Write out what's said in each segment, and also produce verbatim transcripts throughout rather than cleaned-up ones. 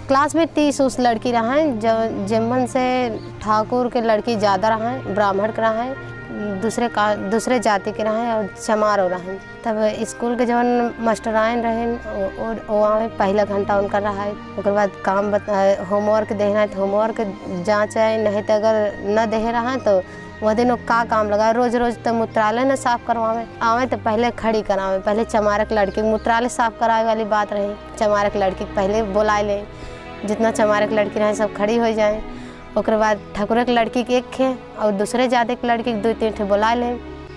Class में तीस उस लड़की रहा है, जो जमन से ठाकुर के लड़की ज़्यादा रहा है, ब्राह्मण के रहा है, दूसरे का दूसरे जाति के रहा है और चमार हो रहा है। तब स्कूल के जवन मास्टराइन रहे और वहाँ पहला घंटा उनका रहा है। उसके बाद काम बता होमवर्क देना है तो होमवर्क जाँच है, नहीं तो अगर न दे रहा है तो वह दिन का काम लगा रोज़ रोज़ तो मूत्रालय न साफ़ करवावे आवे तो पहले खड़ी करावे। पहले चमारक लड़की मूत्रालय साफ़ करावे वाली बात रही, चमारक लड़की पहले बुलाए ले, जितना चमारक लड़की रहे सब खड़ी हो जाए। उसके बाद ठाकुर के लड़की के एक खे और दूसरे जाति के लड़की के दो तीन ठे बुला ले।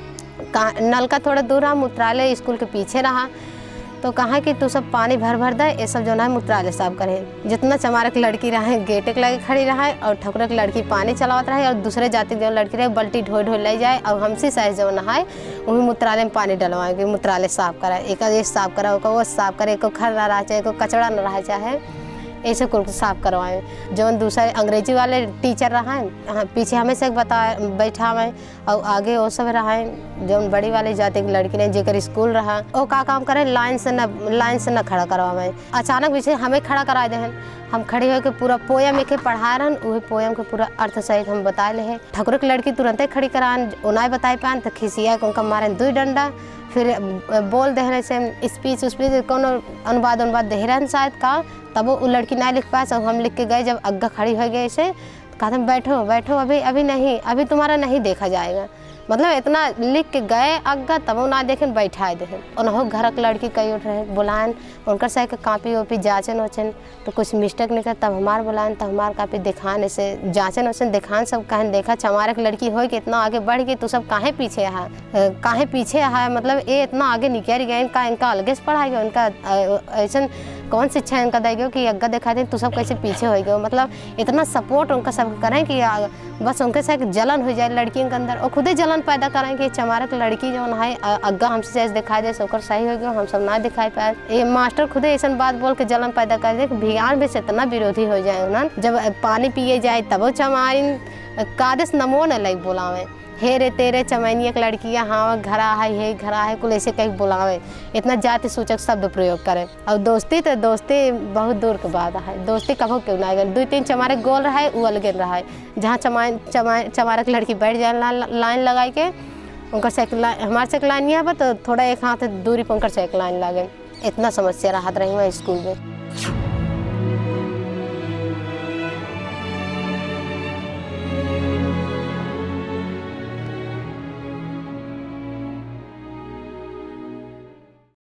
नल का थोड़ा दूर रहा, मूत्रालय स्कूल के पीछे रहा, तो कहा कि तू सब पानी भर भर दे, ये सब जो है मूत्रालय साफ करे। जितना चमारक लड़की रहे गेटे के लगे खड़ी रहा और ठाकुर की लड़की पानी चलावत रहे और दूसरे जाति जो लड़की रहे बल्टी ढोई ढोई ले जाए और हमसे साइज जो नहाए वही मूत्रालय में पानी डलवाएंगे, मूत्रालय साफ कराए। एक ये साफ करा, वो साफ करे, को खर ना रहा चाहे, को कचड़ा न रहा चाहे, ऐसे कुल साफ करवाएं। जो दूसरे अंग्रेजी वाले टीचर रहा है पीछे हमें बता बैठा हुए और आगे वो सब रहा है जो बड़ी वाली जाति की लड़की ने जेकर स्कूल रहा वो का काम करे लाइन से न लाइन से न खड़ा करवाएं। अचानक पीछे हमें खड़ा करा दे, हम खड़े होकर पूरा पोयम एक पढ़ा रहन, वही पोयम के पूरा अर्थ सहित हम बताए ले। ठाकुर की लड़की तुरंत ही खड़ी करान, उन्हें बताए पान तो खिसिया उनका मारे दो डंडा, फिर बोल दे रहे से स्पीच स्पीच कौन अनुवाद अनुवाद दे रहे शायद का, तब वो लड़की ना लिख पाए। सब हम लिख के गए, जब अग्गा खड़ी हो गई ऐसे कहते बैठो बैठो अभी अभी नहीं, अभी तुम्हारा नहीं देखा जाएगा। मतलब इतना लिख के गए अग्गा, तब वो ना देखें बैठाए देखें। उन्होंने घर की लड़की कई उठ रहे बुलाएं, उनका सह के कापी वापी जाँचन वचन तो कुछ मिस्टेक निकल, तब हमार बुलाएं, तब हमार कापी दिखान ऐसे जाँचन वचन दिखान। सब कहें देखा चमारे की लड़की हो कि इतना आगे बढ़ गई, तो सब काहे पीछे है काहे पीछे है, मतलब ये इतना आगे निकल गए, इनका इनका अलगे से पढ़ाई गया, इनका ऐसा कौन शिक्षा इनका देगा कि अग्गा दिखा दें तो सब कैसे पीछे हो गए। मतलब इतना सपोर्ट उनका सब करें कि बस उनके साथ जलन हो जाए लड़कियों के अंदर, और खुद ही जलन पैदा करें कि चमारक लड़की जो है अग्गा हमसे ऐसे दिखाई दे सोकर सही हो गया, हम सब ना दिखाई पाए। ये मास्टर खुद ही ऐसा बात बोल के जलन पैदा कर दे कि भिगान भी से इतना विरोधी हो जाए ना, जब पानी पिए जाए तब वो चमारिन कादेश नमो न लग बुलावे, हे रे तेरे चमैनिया की लड़कियाँ हाँ घरा है हे घरा है कुल ऐसे कहीं बुलावे, इतना जाति सूचक शब्द प्रयोग करें। और दोस्ती तो दोस्ती बहुत दूर के बाद है, दोस्ती कभो क्यों ना दो तीन चमारे गोल रहा है वो अलगे रहा है, जहाँ चमा चमा चमारक लड़की बैठ जाए लाइन लगाई के उनका से हमारे से लाइन यहाँ पर तो थोड़ा एक हाथ दूरी पर उनका से लाइन लगे। इतना समस्या राहत रही है स्कूल में।